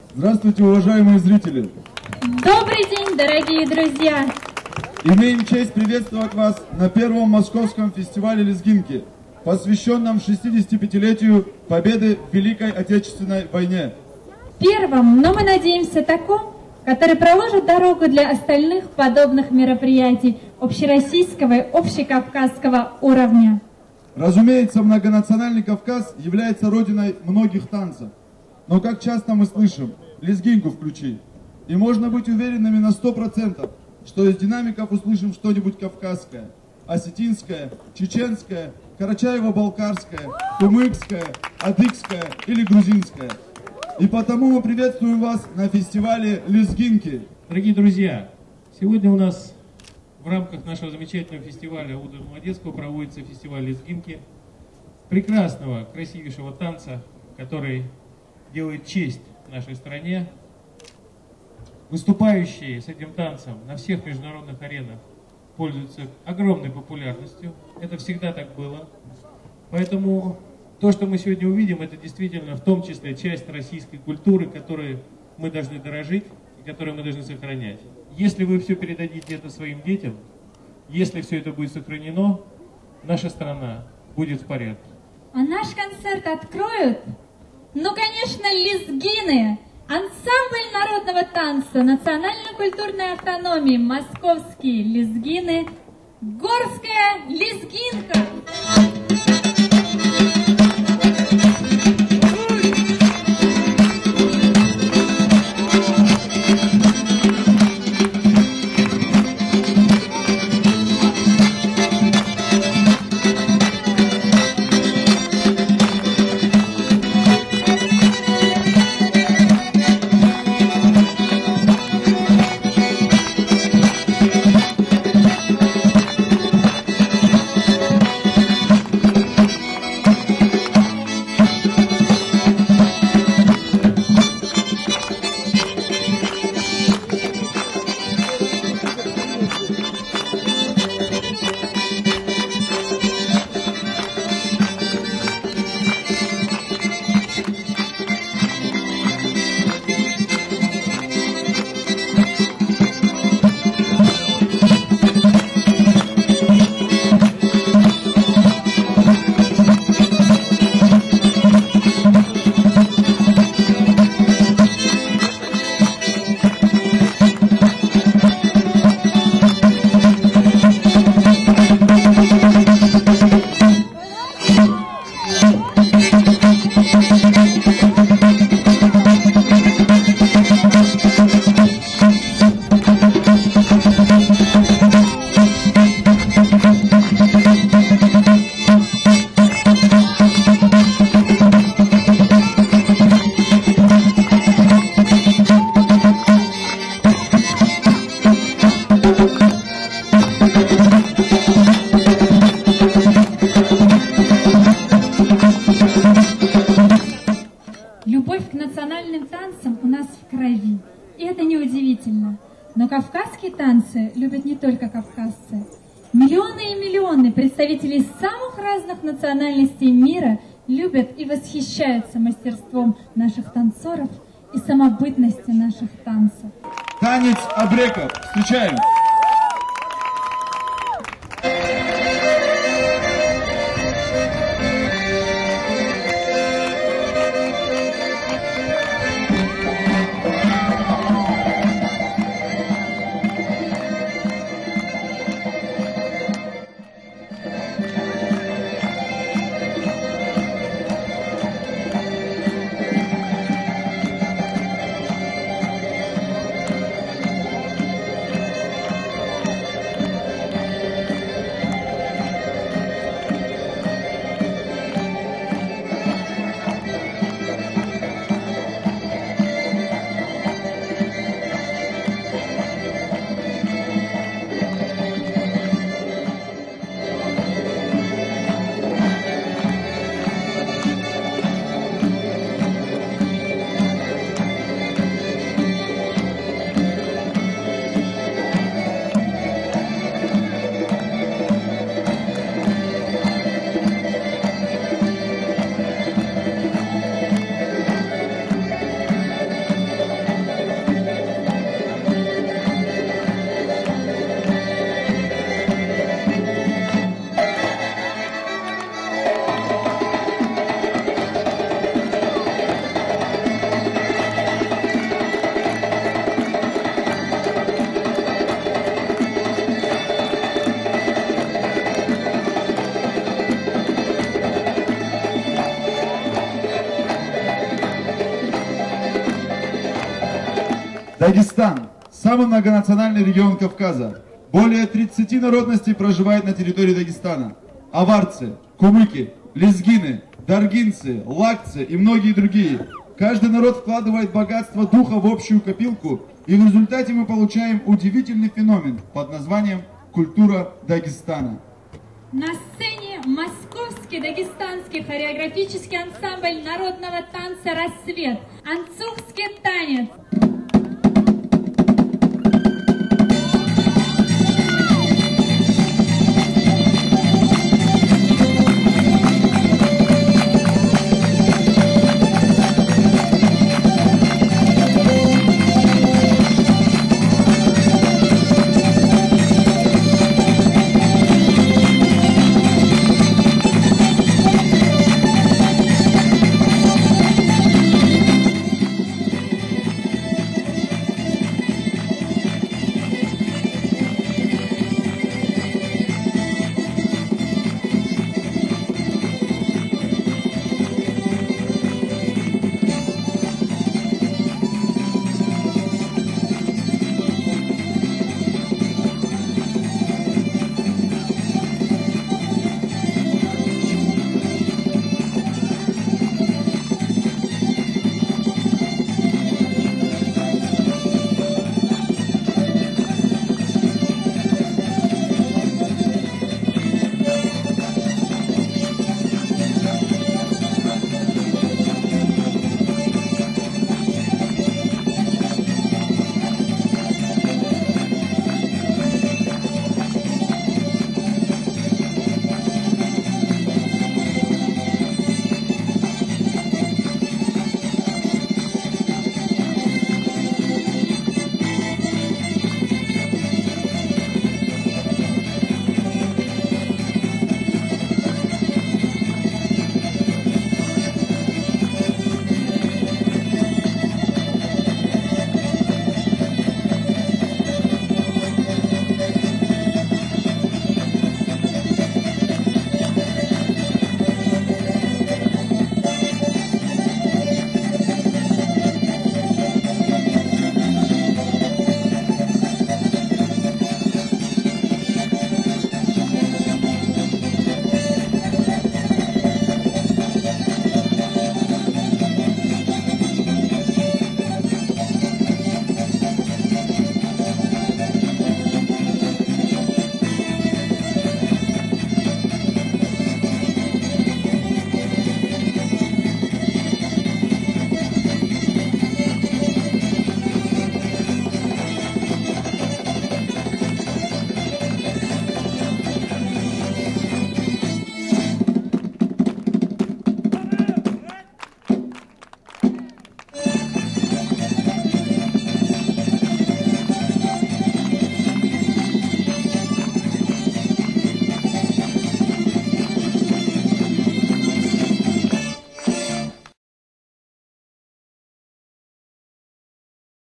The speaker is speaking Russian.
Здравствуйте, уважаемые зрители! Добрый день, дорогие друзья! Имеем честь приветствовать вас на первом московском фестивале лезгинки, посвященном 65-летию победы в Великой Отечественной войне. Первым, но мы надеемся таком, который проложит дорогу для остальных подобных мероприятий общероссийского и общекавказского уровня. Разумеется, многонациональный Кавказ является родиной многих танцев. Но как часто мы слышим, лезгинку включи. И можно быть уверенными на 100%, что из динамиков услышим что-нибудь кавказское, осетинское, чеченское, карачаево-балкарское, кумыкское, адыгское или грузинское. И потому мы приветствуем вас на фестивале лезгинки. Дорогие друзья, сегодня у нас в рамках нашего замечательного фестиваля Удра Молодецкого проводится фестиваль лезгинки, прекрасного, красивейшего танца, который делает честь нашей стране. Выступающие с этим танцем на всех международных аренах пользуются огромной популярностью. Это всегда так было. Поэтому то, что мы сегодня увидим, это действительно в том числе часть российской культуры, которой мы должны дорожить и которую мы должны сохранять. Если вы все передадите это своим детям, если все это будет сохранено, наша страна будет в порядке. А наш концерт откроют, ну, конечно, лезгины, ансамбль народного танца национально-культурной автономии «Московские лезгины», «Горская лезгинка». Любовь к национальным танцам у нас в крови, и это неудивительно. Но кавказские танцы любят не только кавказцы. Миллионы и миллионы представителей самых разных национальностей мира любят и восхищаются мастерством наших танцоров и самобытностью наших танцев. Танец абреков. Встречаем! Дагестан – самый многонациональный регион Кавказа. Более 30 народностей проживает на территории Дагестана. Аварцы, кумыки, лезгины, даргинцы, лакцы и многие другие. Каждый народ вкладывает богатство духа в общую копилку, и в результате мы получаем удивительный феномен под названием «Культура Дагестана». На сцене московский дагестанский хореографический ансамбль народного танца «Рассвет». Анцухский танец.